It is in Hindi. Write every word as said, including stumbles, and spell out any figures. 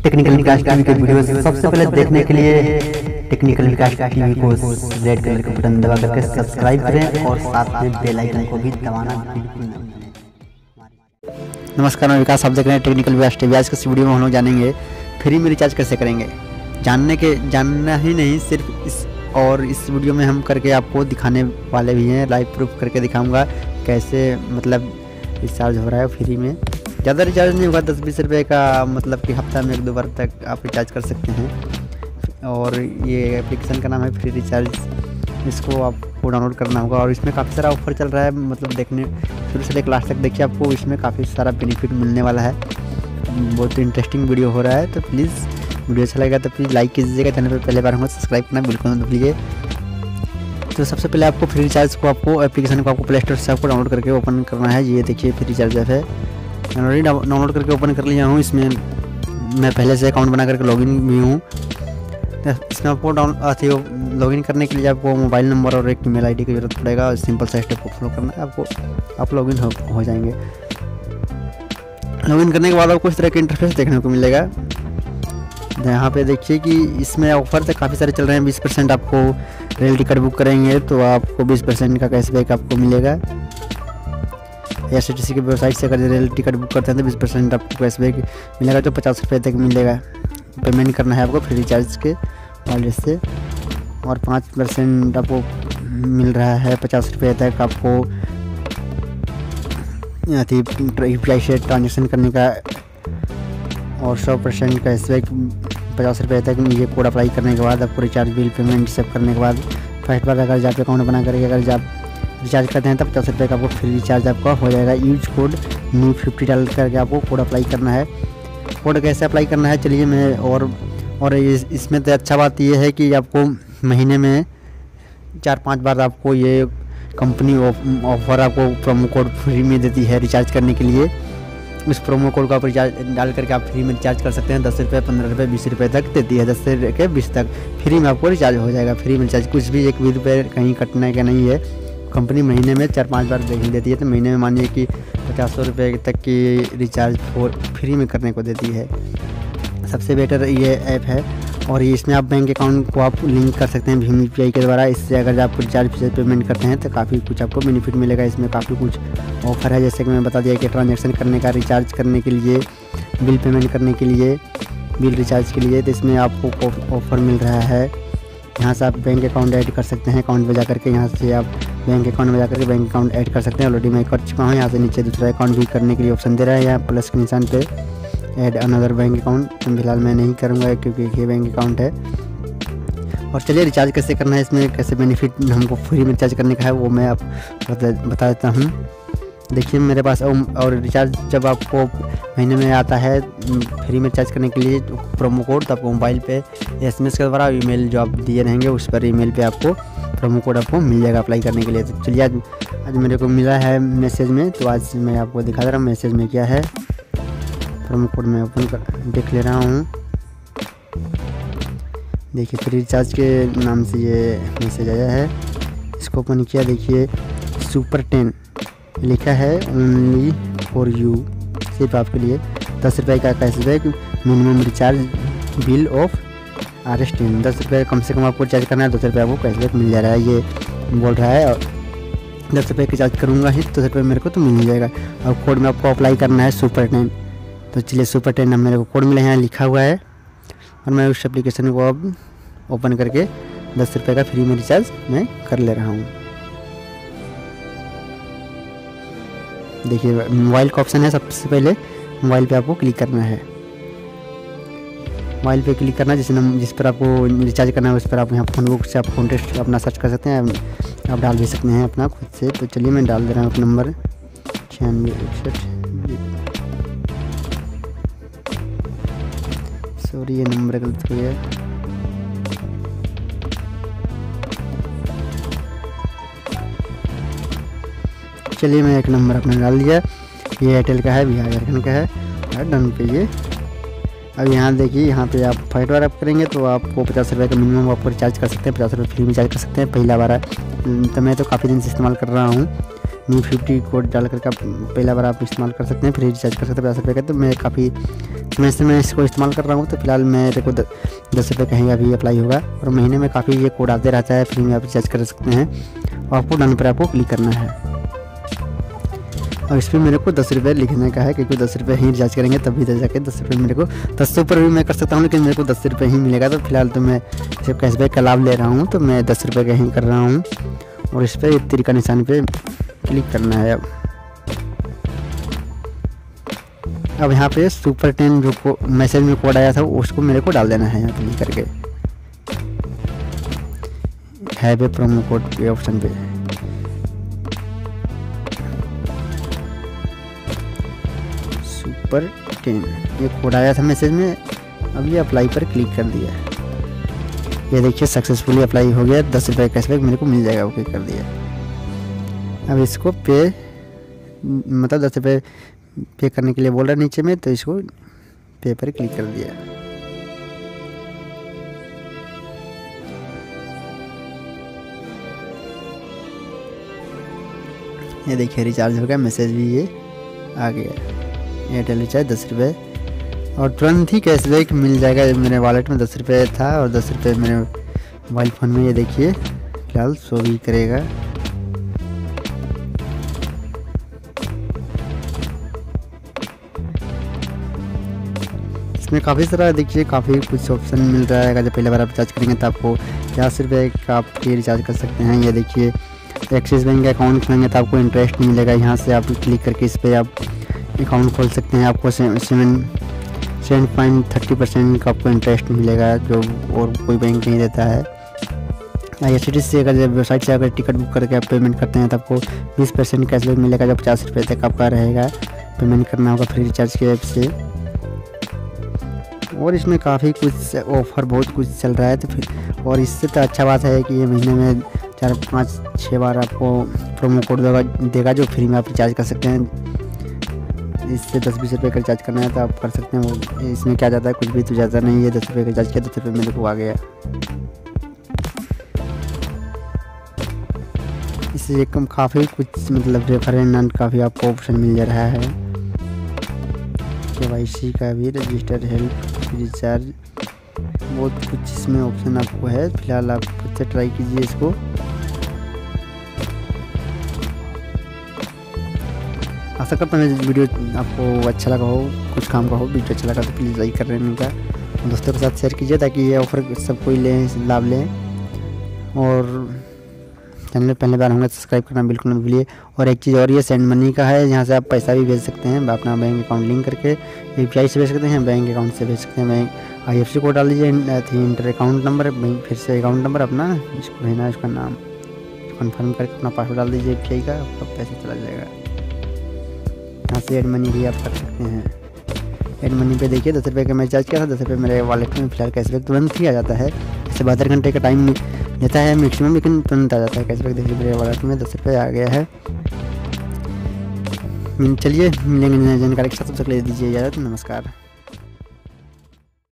टेक्निकल विकास टीवी के वीडियो सबसे पहले देखने के लिए टेक्निकल विकास टीवी को रेड कलर का बटन दबा करके सब्सक्राइब करें और साथ में बेल आइकन को भी दबाना बिल्कुल न भूलें। नमस्कार, मैं विकास, आप देख रहे हैं टेक्निकल विकास टीवी। आज के इस वीडियो में हम लोग जानेंगे फ्री में रिचार्ज कैसे करेंगे। जानने के जानना ही नहीं, सिर्फ इस और इस वीडियो में हम करके आपको दिखाने वाले भी हैं। लाइव प्रूफ करके दिखाऊंगा कैसे मतलब रिचार्ज हो रहा है फ्री में। ज़्यादा रिचार्ज नहीं होगा, दस बीस रुपये का, मतलब कि हफ्ता में एक दो बार तक आप रिचार्ज कर सकते हैं। और ये एप्लीकेशन का नाम है फ्री रिचार्ज, इसको आपको डाउनलोड करना होगा। और इसमें काफ़ी सारा ऑफर चल रहा है, मतलब देखने शुरू से लेकर लास्ट तक देखिए, आपको इसमें काफ़ी सारा बेनिफिट मिलने वाला है। बहुत इंटरेस्टिंग वीडियो हो रहा है, तो प्लीज़ वीडियो अच्छा लगेगा तो प्लीज़ लाइक कीजिएगा। चैनल पर पहले बार होगा सब्सक्राइब करना बिल्कुल मत भूलिए। तो सबसे पहले आपको फ्री रिचार्ज को आपको एप्लीकेशन को आपको प्ले स्टोर से आपको डाउनलोड करके ओपन करना है। ये देखिए फ्री रिचार्ज ऐप है, मैंने ऑलरेडी डाउनलोड करके ओपन कर लिया हूँ। इसमें मैं पहले से अकाउंट बना करके लॉगिन भी हूँ। इसमें आपको डाउन अथी लॉगिन करने के लिए आपको मोबाइल नंबर और एक ईमेल आईडी की ज़रूरत पड़ेगा। सिंपल सा स्टेप को फॉलो करना है आपको, आप लॉगिन हो, हो जाएंगे। लॉगिन करने के बाद आपको इस तरह के इंटरफेस देखने को मिलेगा। यहाँ पे देखिए कि इसमें ऑफर से काफ़ी सारे चल रहे हैं। बीस परसेंट आपको रेल टिकट बुक करेंगे तो आपको बीस परसेंट का कैशबैक आपको मिलेगा। एस टी सी की वेबसाइट से अगर रेल टिकट बुक करते हैं तो बीस परसेंट आपको कैशबैक मिलेगा, जो पचास रुपये तक मिलेगा। पेमेंट करना है आपको फ्री रिचार्ज के वॉलेट से। और पाँच परसेंट आपको मिल रहा है पचास रुपये तक आपको अथी यूपीआई से ट्रांजेक्शन करने का। और सौ परसेंट कैशबैक पचास रुपये तक ये कोड अप्लाई करने के बाद आपको रिचार्ज बिल पेमेंट सब करने के बाद फर्स्ट बार अगर आप अकाउंट बना करके अगर आप रिचार्ज करते हैं तब पचास रुपये का आपको फ्री रिचार्ज आपका हो जाएगा। यूज कोड न्यू फिफ्टी डाल करके आपको कोड अप्लाई करना है। कोड कैसे अप्लाई करना है चलिए मैं और और इस, इसमें तो अच्छा बात यह है कि आपको महीने में चार पाँच बार आपको ये कंपनी ऑफर आपको प्रोमो कोड फ्री में देती है रिचार्ज करने के लिए। उस प्रोमो कोड का आप रिचार्ज डाल करके आप फ्री में रिचार्ज कर सकते हैं। दस रुपये पंद्रह रुपये बीस रुपये तक देती है, दस से के बीस तक फ्री में आपको रिचार्ज हो जाएगा। फ्री में रिचार्ज कुछ भी एक भी रुपये कहीं कटने का नहीं है। कंपनी महीने में चार पांच बार देखी देती है, तो महीने में मानिए कि पचास सौ रुपये तक की रिचार्ज फ्री में करने को देती है। सबसे बेटर ये ऐप है। और ये इसमें आप बैंक अकाउंट को आप लिंक कर सकते हैं भीम यू पी आई के द्वारा। इससे अगर आप रिचार्ज पेमेंट करते हैं तो काफ़ी कुछ आपको बेनिफिट मिलेगा। इसमें काफ़ी कुछ ऑफर है, जैसे कि मैं बता दिया कि ट्रांजैक्शन करने का, रिचार्ज करने के लिए, बिल पेमेंट करने के लिए, बिल रिचार्ज के लिए, तो इसमें आपको ऑफर मिल रहा है। यहाँ से आप बैंक अकाउंट ऐड कर सकते हैं। अकाउंट में जा करके यहाँ से आप बैंक अकाउंट में जा करके बैंक अकाउंट ऐड कर सकते हैं। ऑलरेडी मैं कर चुका हूँ। यहाँ से नीचे दूसरा अकाउंट भी करने के लिए ऑप्शन दे रहा है, यहाँ प्लस के निशान पे ऐड अनदर बैंक अकाउंट। फिलहाल मैं नहीं करूँगा क्योंकि ये बैंक अकाउंट है। और चलिए रिचार्ज कैसे करना है, इसमें कैसे बेनिफिट हमको फ्री में रिचार्ज करने का है वो मैं आप बता देता हूँ। देखिए मेरे पास और रिचार्ज जब आपको महीने में आता है फ्री में रिचार्ज करने के लिए प्रोमो कोड, तो आपको मोबाइल पे एसएमएस के द्वारा ईमेल जो आप दिए रहेंगे उस पर ईमेल पे आपको प्रोमो कोड आपको मिल जाएगा अप्लाई करने के लिए। तो चलिए आज आज मेरे को मिला है मैसेज में, तो आज मैं आपको दिखा दे रहा हूँ मैसेज में क्या है। प्रोमो कोड मैं ओपन कर देख ले रहा हूँ। देखिए फ्री रिचार्ज के नाम से ये मैसेज आया है, इसको ओपन किया। देखिए सुपर टेन लिखा है, ओनली फॉर यू, सिर्फ आपके लिए दस रुपये का cashback, minimum recharge bill of R S ten. दस रुपये कम से कम आपको रिचार्ज करना है, दस रुपये आपको कैशबैक मिल जा रहा है ये बोल रहा है। और दस रुपये रिचार्ज करूँगा ही दस रुपये मेरे को तो मिल जाएगा। और कोड में आपको अप्लाई करना है सुपर टेन। तो चलिए सुपर टेन नाम मेरे को कोड मिले हैं, लिखा हुआ है। और मैं उस एप्लीकेशन को अब ओपन करके दस रुपये का फ्री में रिचार्ज मैं कर ले रहा हूँ। देखिए मोबाइल का ऑप्शन है, सबसे पहले मोबाइल पे आपको क्लिक करना है। मोबाइल पे क्लिक करना, जिस नंबर जिस पर आपको रिचार्ज करना है उस पर आप यहाँ फोन बुक से आप कॉन्टेक्ट अपना सर्च कर सकते हैं, आप डाल भी सकते हैं अपना खुद से। तो चलिए मैं डाल दे रहा हूँ अपना नंबर छियानवे इकसठ, सॉरी ये नंबर गलत हो गया। चलिए मैं एक नंबर अपना डाल दिया, ये एयरटेल का है, बिहार झारखंड का है। और डन पे ये अब यहाँ देखिए, यहाँ पे आप फाइव बार आप करेंगे तो आपको पचास रुपये का मिनिमम आपको रिचार्ज कर सकते हैं। पचास रुपये फ्री में रिचार्ज कर सकते हैं पहला बार। तो मैं तो काफ़ी दिन से इस्तेमाल कर रहा हूँ। न्यू फिफ्टी कोड डाल करके आप पहला बार आप इस्तेमाल कर सकते हैं, फ्री रिचार्ज कर सकते हैं पचास रुपये का। तो मैं काफ़ी मैं इससे मैं इसको इस्तेमाल कर रहा हूँ, तो फिलहाल मेरे को दस रुपये कहीं अभी अप्लाई होगा और महीने में काफ़ी ये कोड आते रहता है, फ्री में आप रिचार्ज कर सकते हैं और आपको डन पर आपको क्लिक करना है। और इस पर मेरे को दस रुपये लिखने का है, क्योंकि दस रुपये ही रिचार्ज करेंगे तभी तो जाके दस रुपये मेरे को, दस से ऊपर भी मैं कर सकता हूँ लेकिन मेरे को दस रुपये ही मिलेगा। तो फिलहाल तो मैं सिर्फ कैशबैक का लाभ ले रहा हूँ, तो मैं दस रुपये का ही कर रहा हूँ और इस पर तीर का निशान पे क्लिक करना है। अब अब यहाँ पे सुपर टेन जो मैसेज में कोड आया था उसको मेरे को डाल देना है यहाँ क्लिक करके, है पे प्रोमो कोड के ऑप्शन पे। सुपर टेन ये कोड आया था मैसेज में, अब ये अप्लाई पर क्लिक कर दिया, ये देखिए सक्सेसफुली अप्लाई हो गया, दस रुपये कैशबैक मेरे को मिल जाएगा, ओके कर दिया। अब इसको पे मतलब दस रुपये पे करने के लिए बोल रहा है नीचे में, तो इसको पे पर क्लिक कर दिया। ये देखिए रिचार्ज हो गया, मैसेज भी ये आ गया, एयरटेल रिचार्ज दस रुपये और तुरंत ही कैशबैक मिल जाएगा। मेरे वॉलेट में दस रुपये था और दस रुपये मेरे मोबाइल फ़ोन में ये देखिए फिलहाल शो भी करेगा। इसमें काफ़ी सारा देखिए काफ़ी कुछ ऑप्शन मिल रहा है। जब पहले बार आप रिचार्ज करेंगे तो आपको पचास रुपये का आप ये रिचार्ज कर सकते हैं। ये देखिए एक्सिस बैंक अकाउंट खोलेंगे तो आपको इंटरेस्ट नहीं मिलेगा, यहाँ से आप क्लिक करके इस पर आप अकाउंट खोल सकते हैं। आपको seven seven point thirty percent का आपको इंटरेस्ट मिलेगा, जो और कोई बैंक नहीं देता है। आई एस टी से अगर वेबसाइट से अगर टिकट बुक करके आप पेमेंट करते हैं तो आपको बीस परसेंट कैशबैक मिलेगा, जो पचास रुपये तक आपका रहेगा। पेमेंट करना होगा फ्री रिचार्ज के ऐप से। और इसमें काफ़ी कुछ ऑफ़र बहुत कुछ चल रहा है, तो फिर और इससे तो अच्छा बात है कि ये महीने में चार पाँच छः बार आपको प्रोमो कोड देगा देगा जो फ्री में आप रिचार्ज कर सकते हैं। इससे दस बीस रुपये का रिचार्ज करना है तो आप कर सकते हैं। वो इसमें क्या जाता है, कुछ भी तो जाता नहीं है। दस रुपये का रिचार्ज किया, दस रुपये मेरे को आ गया। इससे कम काफ़ी कुछ मतलब रेफरेंस काफ़ी आपको ऑप्शन मिल जा रहा है। के वाई सी का भी रजिस्टर हेल्प रिचार्ज बहुत कुछ इसमें ऑप्शन आपको है। फिलहाल आप खुद से ट्राई कीजिए इसको। आशा करता हूँ वीडियो आपको अच्छा लगा हो, कुछ काम का हो। वीडियो अच्छा लगा तो प्लीज़ लाइक कर लेने का, दोस्तों के साथ शेयर कीजिए ताकि ये ऑफर सब कोई लें, लाभ लें। और चैनल पहले बार होंगे सब्सक्राइब करना बिल्कुल न भूलिए। और एक चीज़ और ये सेंड मनी का है, यहाँ से आप पैसा भी भेज सकते हैं अपना बैंक अकाउंट लिंक करके। यू पी आई से भेज सकते हैं, बैंक अकाउंट से भेज सकते हैं। Bank I F C code डाल दीजिए, इंटर अकाउंट नंबर, फिर से अकाउंट नंबर अपना, इसको भेजना, इसका नाम कन्फर्म करके अपना पासवर्ड डाल दीजिए यू पी आई का, आपका पैसा चला जाएगा। यहाँ से एड मनी भी आप कर सकते हैं। एड मनी पे देखिए दस रुपये का मैं रिचार्ज किया था, दस रुपये मेरे वॉलेट में फिलहाल कैशबैक तुरंत ही आ जाता है। इससे बहत्तर घंटे का टाइम लेता है मैक्सिमम, लेकिन तुरंत आ जाता है कैशबैक। देखिए मेरे वॉलेट में दस रुपये आ गया है। चलिए मिलेंगे नई जानकारी के साथ, तब तक ले दीजिए इजाज़त, नमस्कार।